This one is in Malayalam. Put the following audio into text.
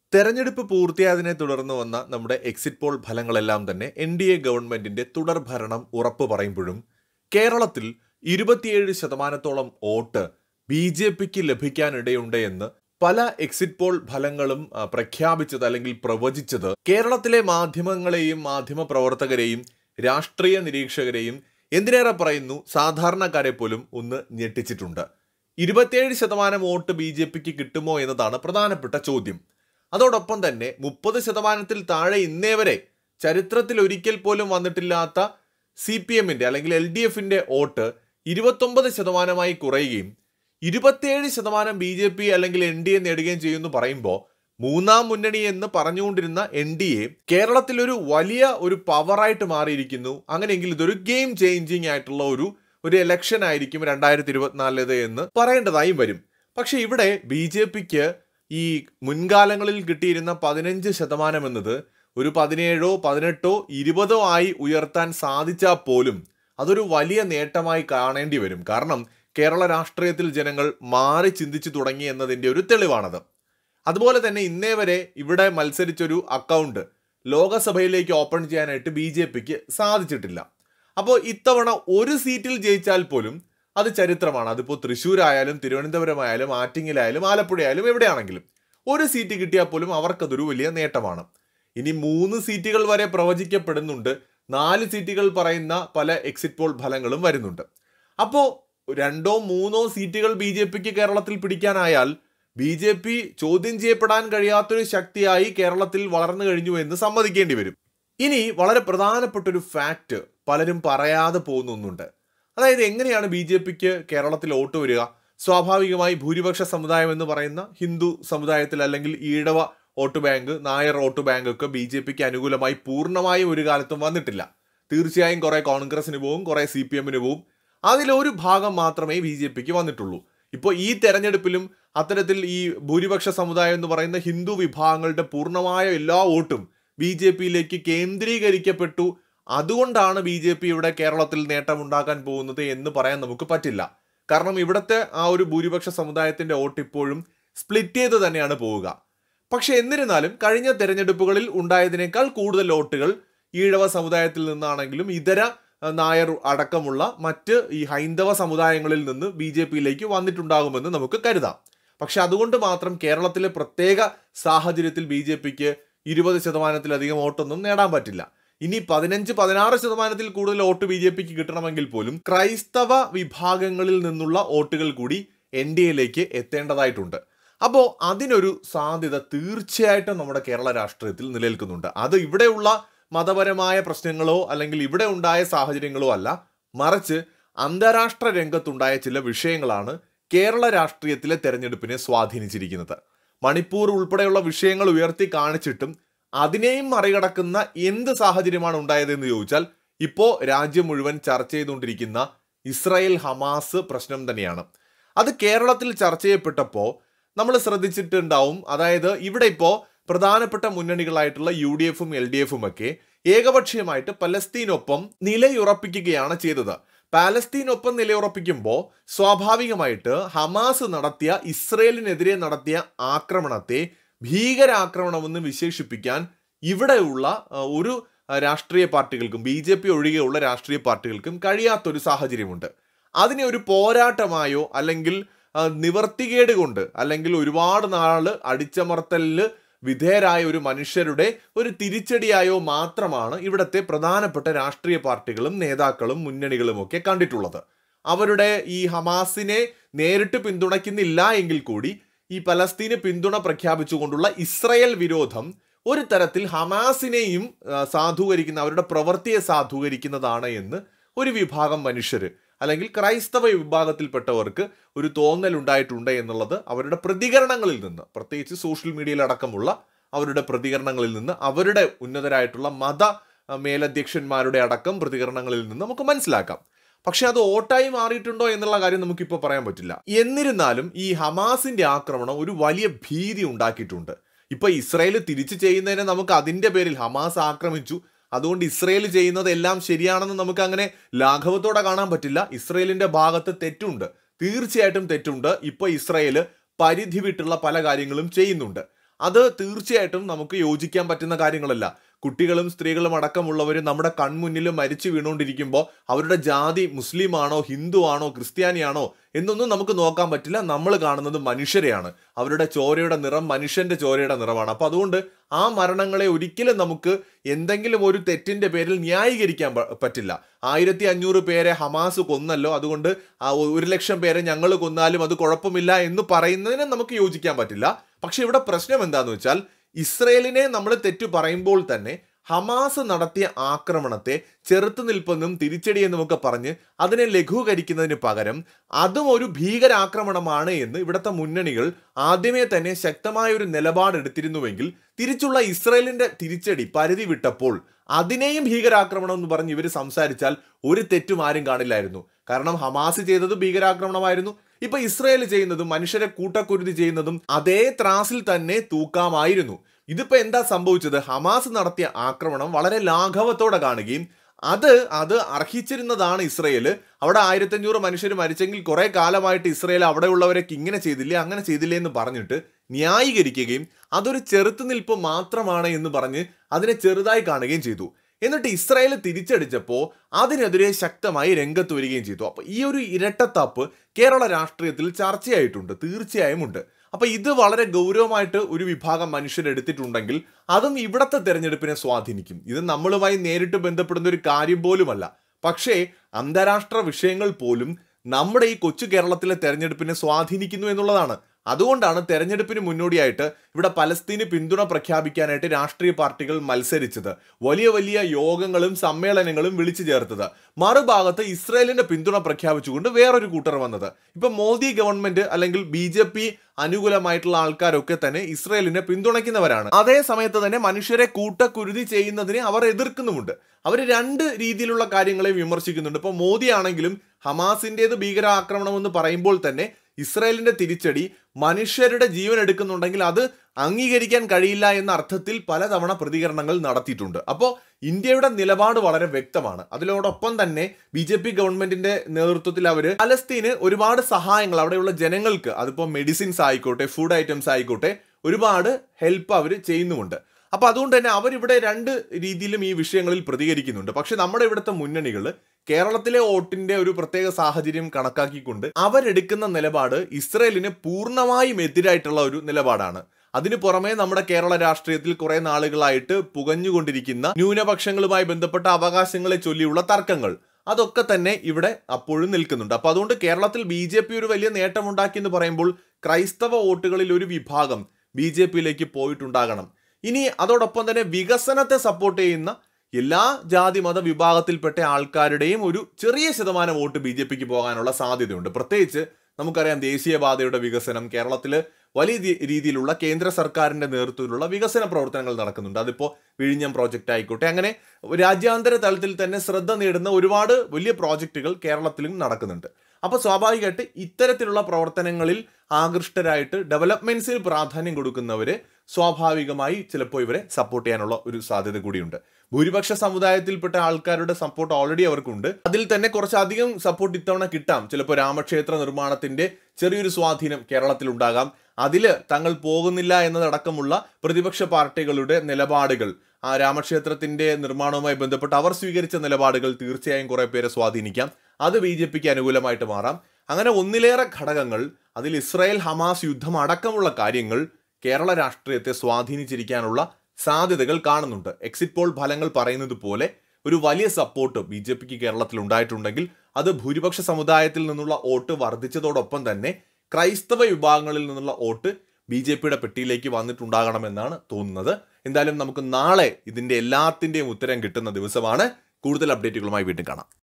തെരഞ്ഞെടുപ്പ് പൂർത്തിയായതിനെ തുടർന്ന് വന്ന നമ്മുടെ എക്സിറ്റ് പോൾ ഫലങ്ങളെല്ലാം തന്നെ എൻ.ഡി.എ ഗവൺമെന്റിന്റെ തുടർഭരണം ഉറപ്പു പറയുമ്പോഴും കേരളത്തിൽ 27% വോട്ട് ബി.ജെ.പിക്ക് ലഭിക്കാനിടയുണ്ട് എന്ന് പല എക്സിറ്റ് പോൾ ഫലങ്ങളും പ്രഖ്യാപിച്ചത് അല്ലെങ്കിൽ പ്രവചിച്ചത് കേരളത്തിലെ മാധ്യമങ്ങളെയും മാധ്യമ പ്രവർത്തകരെയും രാഷ്ട്രീയ നിരീക്ഷകരെയും എന്തിനേറെ പറയുന്നു സാധാരണക്കാരെ പോലും ഒന്ന് ഞെട്ടിച്ചിട്ടുണ്ട്. 27% വോട്ട് ബി.ജെ.പിക്ക് കിട്ടുമോ എന്നതാണ് പ്രധാനപ്പെട്ട ചോദ്യം. അതോടൊപ്പം തന്നെ 30%-ൽ താഴെ ഇന്നേ വരെ ചരിത്രത്തിൽ ഒരിക്കൽ പോലും വന്നിട്ടില്ലാത്ത CPM-ന്റെ അല്ലെങ്കിൽ LDF-ന്റെ വോട്ട് 29%-ആയി കുറയുകയും 27% ബി.ജെ.പി അല്ലെങ്കിൽ NDA നേടുകയും ചെയ്യുമെന്ന് പറയുമ്പോൾ മൂന്നാം മുന്നണി എന്ന് പറഞ്ഞുകൊണ്ടിരുന്ന NDA കേരളത്തിൽ ഒരു വലിയ പവറായിട്ട് മാറിയിരിക്കുന്നു. അങ്ങനെയെങ്കിൽ ഇതൊരു ഗെയിം ചേഞ്ചിങ് ആയിട്ടുള്ള ഒരു ഇലക്ഷൻ ആയിരിക്കും 2024 എന്ന് പറയേണ്ടതായും വരും. പക്ഷെ ഇവിടെ ബി.ജെ.പിക്ക് ഈ മുൻകാലങ്ങളിൽ കിട്ടിയിരുന്ന 15% എന്നത് ഒരു 17, 18, 20 ആയി ഉയർത്താൻ സാധിച്ചാൽ പോലും അതൊരു വലിയ നേട്ടമായി കാണേണ്ടി വരും. കാരണം കേരള രാഷ്ട്രീയത്തിൽ ജനങ്ങൾ മാറി ചിന്തിച്ചു തുടങ്ങി എന്നതിൻ്റെ ഒരു തെളിവാണത്. അതുപോലെ തന്നെ ഇന്നേ വരെ ഇവിടെ മത്സരിച്ചൊരു അക്കൗണ്ട് ലോകസഭയിലേക്ക് ഓപ്പൺ ചെയ്യാനായിട്ട് ബി.ജെ.പിക്ക് സാധിച്ചിട്ടില്ല. അപ്പോൾ ഇത്തവണ ഒരു സീറ്റിൽ ജയിച്ചാൽ പോലും അത് ചരിത്രമാണ്. അതിപ്പോൾ തൃശ്ശൂരായാലും തിരുവനന്തപുരമായാലും ആറ്റിങ്ങലായാലും ആലപ്പുഴയായാലും എവിടെയാണെങ്കിലും ഒരു സീറ്റ് കിട്ടിയാൽ പോലും അവർക്കതൊരു വലിയ നേട്ടമാണ്. ഇനി 3 സീറ്റുകൾ വരെ പ്രവചിക്കപ്പെടുന്നുണ്ട്. 4 സീറ്റുകൾ പറയുന്ന പല എക്സിറ്റ് പോൾ ഫലങ്ങളും വരുന്നുണ്ട്. അപ്പോൾ 2, 3 സീറ്റുകൾ ബി.ജെ.പിക്ക് കേരളത്തിൽ പിടിക്കാനായാൽ ബി.ജെ.പി ചോദ്യം ചെയ്യപ്പെടാൻ കഴിയാത്തൊരു ശക്തിയായി കേരളത്തിൽ വളർന്നു കഴിഞ്ഞു എന്ന് സമ്മതിക്കേണ്ടി വരും. ഇനി വളരെ പ്രധാനപ്പെട്ട ഒരു ഫാക്റ്റ് പലരും പറയാതെ പോകുന്നുണ്ട്. അതായത് എങ്ങനെയാണ് ബി.ജെ.പിക്ക് കേരളത്തിൽ വോട്ട് വരിക? സ്വാഭാവികമായി ഭൂരിപക്ഷ സമുദായം എന്ന് പറയുന്ന ഹിന്ദു സമുദായത്തിൽ അല്ലെങ്കിൽ Ezhava vote bank, Nair vote bank ഒക്കെ ബി.ജെ.പിക്ക് അനുകൂലമായി പൂർണ്ണമായും ഒരു കാലത്തും വന്നിട്ടില്ല. തീർച്ചയായും കുറെ കോൺഗ്രസിന് പോവും, കുറെ CPM-ന് പോവും. അതിലൊരു ഭാഗം മാത്രമേ ബി.ജെ.പിക്ക് വന്നിട്ടുള്ളൂ. ഇപ്പോൾ ഈ തെരഞ്ഞെടുപ്പിലും അത്തരത്തിൽ ഈ ഭൂരിപക്ഷ സമുദായം എന്ന് പറയുന്ന ഹിന്ദു വിഭാഗങ്ങളുടെ പൂർണ്ണമായ എല്ലാ വോട്ടും ബി.ജെ.പിയിലേക്ക് കേന്ദ്രീകരിക്കപ്പെട്ടു. അതുകൊണ്ടാണ് ബി.ജെ.പി ഇവിടെ കേരളത്തിൽ നേട്ടമുണ്ടാക്കാൻ പോകുന്നത് എന്ന് പറയാൻ നമുക്ക് പറ്റില്ല. കാരണം ഇവിടുത്തെ ആ ഒരു ഭൂരിപക്ഷ സമുദായത്തിന്റെ വോട്ട് ഇപ്പോഴും സ്പ്ലിറ്റ് ചെയ്ത് തന്നെയാണ് പോവുക. പക്ഷെ എന്നിരുന്നാലും കഴിഞ്ഞ തെരഞ്ഞെടുപ്പുകളിൽ ഉണ്ടായതിനേക്കാൾ കൂടുതൽ വോട്ടുകൾ ഈഴവ സമുദായത്തിൽ നിന്നാണെങ്കിലും ഇതര നായർ അടക്കമുള്ള മറ്റ് ഈ ഹൈന്ദവ സമുദായങ്ങളിൽ നിന്ന് ബി.ജെ.പിയിലേക്ക് വന്നിട്ടുണ്ടാകുമെന്ന് നമുക്ക് കരുതാം. പക്ഷെ അതുകൊണ്ട് മാത്രം കേരളത്തിലെ പ്രത്യേക സാഹചര്യത്തിൽ ബി.ജെ.പിക്ക് 20%-ലധികം വോട്ടൊന്നും നേടാൻ പറ്റില്ല. ഇനി 15-16%-ൽ കൂടുതൽ വോട്ട് ബി.ജെ.പിക്ക് കിട്ടണമെങ്കിൽ പോലും ക്രൈസ്തവ വിഭാഗങ്ങളിൽ നിന്നുള്ള വോട്ടുകൾ കൂടി NDAയിലേക്ക് എത്തേണ്ടതായിട്ടുണ്ട്. അപ്പോൾ അതിനൊരു സാധ്യത തീർച്ചയായിട്ടും നമ്മുടെ കേരള രാഷ്ട്രീയത്തിൽ നിലനിൽക്കുന്നുണ്ട്. അത് ഇവിടെയുള്ള മതപരമായ പ്രശ്നങ്ങളോ അല്ലെങ്കിൽ ഇവിടെ ഉണ്ടായ സാഹചര്യങ്ങളോ അല്ല, മറിച്ച് അന്താരാഷ്ട്ര രംഗത്തുണ്ടായ ചില വിഷയങ്ങളാണ് കേരള രാഷ്ട്രീയത്തിലെ തെരഞ്ഞെടുപ്പിനെ സ്വാധീനിച്ചിരിക്കുന്നത്. മണിപ്പൂർ ഉൾപ്പെടെയുള്ള വിഷയങ്ങൾ ഉയർത്തി കാണിച്ചിട്ടും അതിനെയും മറികടക്കുന്ന എന്ത് സാഹചര്യമാണ് ഉണ്ടായതെന്ന് ചോദിച്ചാൽ ഇപ്പോൾ രാജ്യം മുഴുവൻ ചർച്ച ചെയ്തുകൊണ്ടിരിക്കുന്ന ഇസ്രായേൽ ഹമാസ് പ്രശ്നം തന്നെയാണ്. അത് കേരളത്തിൽ ചർച്ച ചെയ്യപ്പെട്ടപ്പോൾ നമ്മൾ ശ്രദ്ധിച്ചിട്ടുണ്ടാവും. അതായത് ഇവിടെ ഇപ്പോൾ പ്രധാനപ്പെട്ട മുന്നണികളായിട്ടുള്ള UDF-ഉം LDF-ഉം ഒക്കെ ഏകപക്ഷീയമായിട്ട് പലസ്തീനൊപ്പം നിലയുറപ്പിക്കുകയാണ് ചെയ്തത്. പാലസ്തീനൊപ്പം നിലയുറപ്പിക്കുമ്പോൾ സ്വാഭാവികമായിട്ട് ഹമാസ് നടത്തിയ ഇസ്രയേലിനെതിരെ നടത്തിയ ആക്രമണത്തെ ഭീകരാക്രമണമെന്ന് വിശേഷിപ്പിക്കാൻ ഇവിടെയുള്ള ഒരു രാഷ്ട്രീയ പാർട്ടികൾക്കും ബി.ജെ.പി ഒഴികെയുള്ള രാഷ്ട്രീയ പാർട്ടികൾക്കും കഴിയാത്തൊരു സാഹചര്യമുണ്ട്. അതിനെ ഒരു പോരാട്ടമായോ അല്ലെങ്കിൽ നിവർത്തികേട് കൊണ്ട് അല്ലെങ്കിൽ ഒരുപാട് നാൾ അടിച്ചമർത്തലിൽ വിധേയരായ ഒരു മനുഷ്യരുടെ ഒരു തിരിച്ചടിയായോ മാത്രമാണ് ഇവിടുത്തെ പ്രധാനപ്പെട്ട രാഷ്ട്രീയ പാർട്ടികളും നേതാക്കളും മുന്നണികളും ഒക്കെ കണ്ടിട്ടുള്ളത്. അവരുടെ ഈ ഹമാസിനെ നേരിട്ട് പിന്തുണയ്ക്കുന്നില്ല എങ്കിൽ കൂടി ഈ പലസ്തീന് പിന്തുണ പ്രഖ്യാപിച്ചുകൊണ്ടുള്ള ഇസ്രായേൽ വിരോധം ഒരു തരത്തിൽ ഹമാസിനെയും സാധൂകരിക്കുന്ന അവരുടെ പ്രവൃത്തിയെ സാധൂകരിക്കുന്നതാണ് എന്ന് ഒരു വിഭാഗം മനുഷ്യർ അല്ലെങ്കിൽ ക്രൈസ്തവ വിഭാഗത്തിൽപ്പെട്ടവർക്ക് ഒരു തോന്നലുണ്ടായിട്ടുണ്ട് എന്നുള്ളത് അവരുടെ പ്രതികരണങ്ങളിൽ നിന്ന്, പ്രത്യേകിച്ച് സോഷ്യൽ മീഡിയയിലടക്കമുള്ള അവരുടെ പ്രതികരണങ്ങളിൽ നിന്ന്, അവരുടെ ഉന്നതരായിട്ടുള്ള മത മേലധ്യക്ഷന്മാരുടെ അടക്കം പ്രതികരണങ്ങളിൽ നിന്ന് നമുക്ക് മനസ്സിലാക്കാം. പക്ഷെ അത് വോട്ടായി മാറിയിട്ടുണ്ടോ എന്നുള്ള കാര്യം നമുക്കിപ്പോൾ പറയാൻ പറ്റില്ല. എന്നിരുന്നാലും ഈ ഹമാസിന്റെ ആക്രമണം ഒരു വലിയ ഭീതി ഉണ്ടാക്കിയിട്ടുണ്ട്. ഇപ്പൊ ഇസ്രായേൽ തിരിച്ചു ചെയ്യുന്നതിനെ നമുക്ക് അതിന്റെ പേരിൽ ഹമാസ് ആക്രമിച്ചു, അതുകൊണ്ട് ഇസ്രയേൽ ചെയ്യുന്നത് എല്ലാം ശരിയാണെന്ന് നമുക്ക് അങ്ങനെ ലാഘവത്തോടെ കാണാൻ പറ്റില്ല. ഇസ്രയേലിന്റെ ഭാഗത്ത് തെറ്റുണ്ട്, തീർച്ചയായിട്ടും തെറ്റുണ്ട്. ഇപ്പൊ ഇസ്രയേൽ പരിധി വിട്ടുള്ള പല കാര്യങ്ങളും ചെയ്യുന്നുണ്ട്. അത് തീർച്ചയായിട്ടും നമുക്ക് യോജിക്കാൻ പറ്റുന്ന കാര്യങ്ങളല്ല. കുട്ടികളും സ്ത്രീകളും അടക്കമുള്ളവർ നമ്മുടെ കൺമുന്നിൽ മരിച്ചു വീണുകൊണ്ടിരിക്കുമ്പോൾ അവരുടെ ജാതി മുസ്ലിം ആണോ, ഹിന്ദു ആണോ, ക്രിസ്ത്യാനിയാണോ എന്നൊന്നും നമുക്ക് നോക്കാൻ പറ്റില്ല. നമ്മൾ കാണുന്നത് മനുഷ്യരെയാണ്. അവരുടെ ചോരയുടെ നിറം മനുഷ്യന്റെ ചോരയുടെ നിറമാണ്. അപ്പൊ അതുകൊണ്ട് ആ മരണങ്ങളെ ഒരിക്കലും നമുക്ക് എന്തെങ്കിലും ഒരു തെറ്റിന്റെ പേരിൽ ന്യായീകരിക്കാൻ പറ്റില്ല. 1500 പേരെ ഹമാസ് കൊന്നല്ലോ, അതുകൊണ്ട് 1,00,000 പേരെ ഞങ്ങൾ കൊന്നാലും അത് കുഴപ്പമില്ല എന്ന് പറയുന്നതിന് നമുക്ക് യോജിക്കാൻ പറ്റില്ല. പക്ഷെ ഇവിടെ പ്രശ്നം എന്താന്ന് വെച്ചാൽ, ഇസ്രയേലിനെ നമ്മൾ തെറ്റു പറയുമ്പോൾ തന്നെ ഹമാസ് നടത്തിയ ആക്രമണത്തെ ചെറുത്തുനിൽപ്പെന്നും തിരിച്ചടിയെന്നും ഒക്കെ പറഞ്ഞ് അതിനെ ലഘൂകരിക്കുന്നതിന് പകരം അതും ഒരു ഭീകരാക്രമണമാണ് എന്ന് ഇവിടുത്തെ മുന്നണികൾ ആദ്യമേ തന്നെ ശക്തമായ ഒരു നിലപാടെടുത്തിരുന്നുവെങ്കിൽ തിരിച്ചുള്ള ഇസ്രയേലിന്റെ തിരിച്ചടി പരിധി വിട്ടപ്പോൾ അതിനെയും ഭീകരാക്രമണം എന്ന് പറഞ്ഞ് ഇവർ സംസാരിച്ചാൽ ഒരു തെറ്റും ആരും കാണില്ലായിരുന്നു. കാരണം ഹമാസ് ചെയ്തത് ഭീകരാക്രമണമായിരുന്നു. ഇപ്പൊ ഇസ്രയേൽ ചെയ്യുന്നതും മനുഷ്യരെ കൂട്ടക്കുരുതി ചെയ്യുന്നതും അതേ ത്രാസിൽ തന്നെ തൂക്കാമായിരുന്നു. ഇതിപ്പോ എന്താ സംഭവിച്ചത്? ഹമാസ് നടത്തിയ ആക്രമണം വളരെ ലാഘവത്തോടെ കാണുകയും അത് അർഹിച്ചിരുന്നതാണ് ഇസ്രയേല്. അവിടെ 1500 മനുഷ്യർ മരിച്ചെങ്കിൽ കുറെ കാലമായിട്ട് ഇസ്രയേൽ അവിടെയുള്ളവരൊക്കെ ഇങ്ങനെ ചെയ്തില്ലേ അങ്ങനെ ചെയ്തില്ലേ എന്ന് പറഞ്ഞിട്ട് ന്യായീകരിക്കുകയും അതൊരു ചെറുത്തുനിൽപ്പ് മാത്രമാണ് എന്ന് പറഞ്ഞ് അതിനെ ചെറുതായി കാണുകയും ചെയ്തു. എന്നിട്ട് ഇസ്രായേൽ തിരിച്ചടിച്ചപ്പോൾ അതിനെതിരെ ശക്തമായി രംഗത്ത് വരികയും ചെയ്തു. അപ്പൊ ഈ ഒരു ഇരട്ടത്താപ്പ് കേരള രാഷ്ട്രീയത്തിൽ ചർച്ചയായിട്ടുണ്ട്, തീർച്ചയായും ഉണ്ട്. അപ്പൊ ഇത് വളരെ ഗൗരവമായിട്ട് ഒരു വിഭാഗം മനുഷ്യരെടുത്തിട്ടുണ്ടെങ്കിൽ അതും ഇവിടത്തെ തെരഞ്ഞെടുപ്പിനെ സ്വാധീനിക്കും. ഇത് നമ്മളുമായി നേരിട്ട് ബന്ധപ്പെടുന്ന ഒരു കാര്യം പോലുമല്ല. പക്ഷേ അന്താരാഷ്ട്ര വിഷയങ്ങൾ പോലും നമ്മുടെ ഈ കൊച്ചു കേരളത്തിലെ തെരഞ്ഞെടുപ്പിനെ സ്വാധീനിക്കുന്നു എന്നുള്ളതാണ്. അതുകൊണ്ടാണ് തെരഞ്ഞെടുപ്പിന് മുന്നോടിയായിട്ട് ഇവിടെ പലസ്തീന് പിന്തുണ പ്രഖ്യാപിക്കാനായിട്ട് രാഷ്ട്രീയ പാർട്ടികൾ മത്സരിച്ചത്, വലിയ വലിയ യോഗങ്ങളും സമ്മേളനങ്ങളും വിളിച്ചു ചേർത്തത്. മറുഭാഗത്ത് ഇസ്രായേലിന്റെ പിന്തുണ പ്രഖ്യാപിച്ചുകൊണ്ട് വേറൊരു കൂട്ടർ വന്നത്. ഇപ്പൊ മോദി ഗവൺമെന്റ് അല്ലെങ്കിൽ BJP അനുകൂലമായിട്ടുള്ള ആൾക്കാരൊക്കെ തന്നെ ഇസ്രായേലിനെ പിന്തുണയ്ക്കുന്നവരാണ്. അതേ സമയത്ത് തന്നെ മനുഷ്യരെ കൂട്ടക്കുരുതി ചെയ്യുന്നതിനെ അവർ എതിർക്കുന്നുമുണ്ട്. അവർ രണ്ട് രീതിയിലുള്ള കാര്യങ്ങളെ വിമർശിക്കുന്നുണ്ട്. ഇപ്പൊ മോദി ആണെങ്കിലും ഹമാസിന്റേത് ഭീകരാക്രമണം എന്ന് പറയുമ്പോൾ തന്നെ ഇസ്രായേലിന്റെ തിരിച്ചടി മനുഷ്യരുടെ ജീവൻ എടുക്കുന്നുണ്ടെങ്കിൽ അത് അംഗീകരിക്കാൻ കഴിയില്ല എന്ന അർത്ഥത്തിൽ പലതവണ പ്രതികരണങ്ങൾ നടത്തിയിട്ടുണ്ട്. അപ്പോൾ ഇന്ത്യയുടെ നിലപാട് വളരെ വ്യക്തമാണ്. അതിനോടൊപ്പം തന്നെ BJP ഗവൺമെന്റിന്റെ നേതൃത്വത്തിൽ അവര് പലസ്തീന് ഒരുപാട് സഹായങ്ങൾ അവിടെയുള്ള ജനങ്ങൾക്ക്, അതിപ്പോ മെഡിസിൻസ് ആയിക്കോട്ടെ, ഫുഡ് ഐറ്റംസ് ആയിക്കോട്ടെ, ഒരുപാട് ഹെൽപ്പ് അവർ ചെയ്യുന്നുമുണ്ട്. അപ്പൊ അതുകൊണ്ട് തന്നെ അവരിവിടെ രണ്ട് രീതിയിലും ഈ വിഷയങ്ങളിൽ പ്രതികരിക്കുന്നുണ്ട്. പക്ഷെ നമ്മുടെ ഇവിടുത്തെ മുന്നണികൾ കേരളത്തിലെ വോട്ടിന്റെ ഒരു പ്രത്യേക സാഹചര്യം കണക്കാക്കിക്കൊണ്ട് അവരെടുക്കുന്ന നിലപാട് ഇസ്രയേലിന് പൂർണ്ണമായും എതിരായിട്ടുള്ള ഒരു നിലപാടാണ്. അതിനു പുറമെ നമ്മുടെ കേരള രാഷ്ട്രീയത്തിൽ കുറെ നാളുകളായിട്ട് പുകഞ്ഞുകൊണ്ടിരിക്കുന്ന ന്യൂനപക്ഷങ്ങളുമായി ബന്ധപ്പെട്ട അവകാശങ്ങളെ ചൊല്ലിയുള്ള തർക്കങ്ങൾ, അതൊക്കെ തന്നെ ഇവിടെ അപ്പോഴും നിൽക്കുന്നുണ്ട്. അപ്പൊ അതുകൊണ്ട് കേരളത്തിൽ BJP ഒരു വലിയ നേട്ടമുണ്ടാക്കി എന്ന് പറയുമ്പോൾ ക്രൈസ്തവ വോട്ടുകളിൽ ഒരു വിഭാഗം BJPയിലേക്ക് പോയിട്ടുണ്ടാകണം. ഇനി അതോടൊപ്പം തന്നെ വികസനത്തെ സപ്പോർട്ട് ചെയ്യുന്ന എല്ലാ ജാതി മത വിഭാഗത്തിൽപ്പെട്ട ആൾക്കാരുടെയും ഒരു ചെറിയ ശതമാനം വോട്ട് BJPക്ക് പോകാനുള്ള സാധ്യതയുണ്ട്. പ്രത്യേകിച്ച് നമുക്കറിയാം ദേശീയപാതയുടെ വികസനം കേരളത്തിൽ വലിയ രീതിയിലുള്ള കേന്ദ്ര സർക്കാരിന്റെ നേതൃത്വത്തിലുള്ള വികസന പ്രവർത്തനങ്ങൾ നടക്കുന്നുണ്ട്. അതിപ്പോ വിഴിഞ്ഞം പ്രോജക്റ്റ് ആയിക്കോട്ടെ, അങ്ങനെ രാജ്യാന്തര തലത്തിൽ തന്നെ ശ്രദ്ധ നേടുന്ന ഒരുപാട് വലിയ പ്രോജക്റ്റുകൾ കേരളത്തിലും നടക്കുന്നുണ്ട്. അപ്പൊ സ്വാഭാവികമായിട്ട് ഇത്തരത്തിലുള്ള പ്രവർത്തനങ്ങളിൽ ആകൃഷ്ടരായിട്ട് ഡെവലപ്മെന്റ്സിന് പ്രാധാന്യം കൊടുക്കുന്നവര് സ്വാഭാവികമായി ചിലപ്പോൾ ഇവരെ സപ്പോർട്ട് ചെയ്യാനുള്ള ഒരു സാധ്യത കൂടിയുണ്ട്. ഭൂരിപക്ഷ സമുദായത്തിൽപ്പെട്ട ആൾക്കാരുടെ സപ്പോർട്ട് ഓൾറെഡി അവർക്കുണ്ട്. അതിൽ തന്നെ കുറച്ചധികം സപ്പോർട്ട് ഇത്തവണ കിട്ടാം. ചിലപ്പോൾ രാമക്ഷേത്ര നിർമ്മാണത്തിന്റെ ചെറിയൊരു സ്വാധീനം കേരളത്തിൽ ഉണ്ടാകാം. അതില് തങ്ങൾ പോകുന്നില്ല എന്നതടക്കമുള്ള പ്രതിപക്ഷ പാർട്ടികളുടെ നിലപാടുകൾ, ആ രാമക്ഷേത്രത്തിന്റെ നിർമ്മാണവുമായി ബന്ധപ്പെട്ട് അവർ സ്വീകരിച്ച നിലപാടുകൾ തീർച്ചയായും കുറെ പേരെ സ്വാധീനിക്കാം. അത് BJPക്ക് അനുകൂലമായിട്ട് മാറാം. അങ്ങനെ ഒന്നിലേറെ ഘടകങ്ങൾ, അതിൽ ഇസ്രായേൽ ഹമാസ് യുദ്ധം അടക്കമുള്ള കാര്യങ്ങൾ കേരള രാഷ്ട്രീയത്തെ സ്വാധീനിച്ചിരിക്കാനുള്ള സാധ്യതകൾ കാണുന്നുണ്ട്. എക്സിറ്റ് പോൾ ഫലങ്ങൾ പറയുന്നത് പോലെ ഒരു വലിയ സപ്പോർട്ട് BJPക്ക് കേരളത്തിൽ ഉണ്ടായിട്ടുണ്ടെങ്കിൽ അത് ഭൂരിപക്ഷ സമുദായത്തിൽ നിന്നുള്ള വോട്ട് വർദ്ധിച്ചതോടൊപ്പം തന്നെ ക്രൈസ്തവ വിഭാഗങ്ങളിൽ നിന്നുള്ള വോട്ട് BJPയുടെ പെട്ടിയിലേക്ക് വന്നിട്ടുണ്ടാകണമെന്നാണ് തോന്നുന്നത്. എന്തായാലും നമുക്ക് നാളെ ഇതിന്റെ എല്ലാത്തിന്റെയും ഉത്തരം കിട്ടുന്ന ദിവസമാണ്. കൂടുതൽ അപ്ഡേറ്റുകളുമായി വീണ്ടും കാണാം.